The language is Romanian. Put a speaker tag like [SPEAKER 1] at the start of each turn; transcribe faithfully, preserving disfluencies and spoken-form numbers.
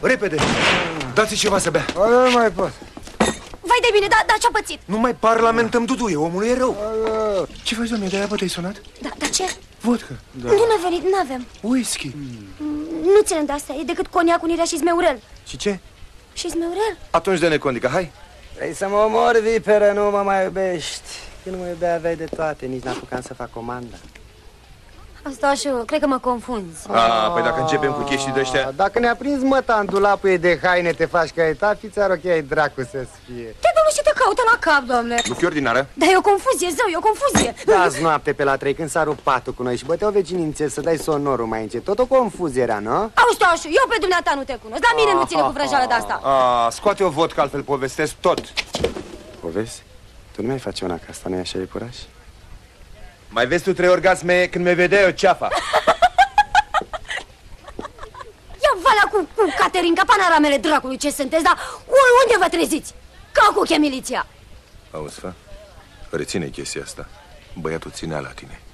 [SPEAKER 1] repede! Dați-i ceva să bea.
[SPEAKER 2] Nu mai pot.
[SPEAKER 3] Vai de bine, dar da, ce-a pățit?
[SPEAKER 1] Nu mai parlamentăm, Duduie, omul e rău. Ce faci, doamne, de-aia te-ai sunat?
[SPEAKER 3] Da, dar ce?
[SPEAKER 1] Vodka.
[SPEAKER 3] Da. Nu ne-a venit, n-avem.
[SPEAKER 1] Whisky.
[SPEAKER 3] Nu ținem de asta, e decât coniac, unirea și zmeurel.
[SPEAKER 1] Și ce?
[SPEAKER 3] Și zmeurel?
[SPEAKER 1] Atunci dă-ne condica, hai.
[SPEAKER 2] Vrei să mă omori, viperă, nu mă mai iubești. Când mă iubea aveai de toate, nici n-apucam să fac comanda.
[SPEAKER 3] Asta și eu, cred că mă confunzi.
[SPEAKER 1] A, păi dacă începem cu chestii de-ăștia...
[SPEAKER 2] Dacă ne-a prins măta în dulapul ei de haine, te faci ca etapi, ți-ar ok, dracu să-ți fie.
[SPEAKER 3] Te, domnule, și te caută la cap, domnule.
[SPEAKER 1] Nu fi ordinară?
[SPEAKER 3] Da, e o confuzie, zău, e o confuzie.
[SPEAKER 2] Da, azi noapte pe la trei, când s-a rupt patul cu noi și băteau vecinii în țel să dai sonorul mai încet. Tot o confuzie era, nu?
[SPEAKER 3] Auzi, Toașu, eu pe dumneata nu te cunosc, dar mine nu ține cu vrăjeală de asta.
[SPEAKER 1] A, scoate o vodka, altfel povestesc tot.
[SPEAKER 2] Povesti? Tu nu mai faci una ca asta, nu-i așa, iepuraș?
[SPEAKER 1] Mai vezi tu trei orgasme când mi vedeai o ceafa.
[SPEAKER 3] Ia valea cu, cu Caterinca, panaramele dracului, ce sunteți, dar unde vă treziți? Ca cu miliția.
[SPEAKER 1] Auzi, fă, reține chestia asta. Băiatul ținea la tine.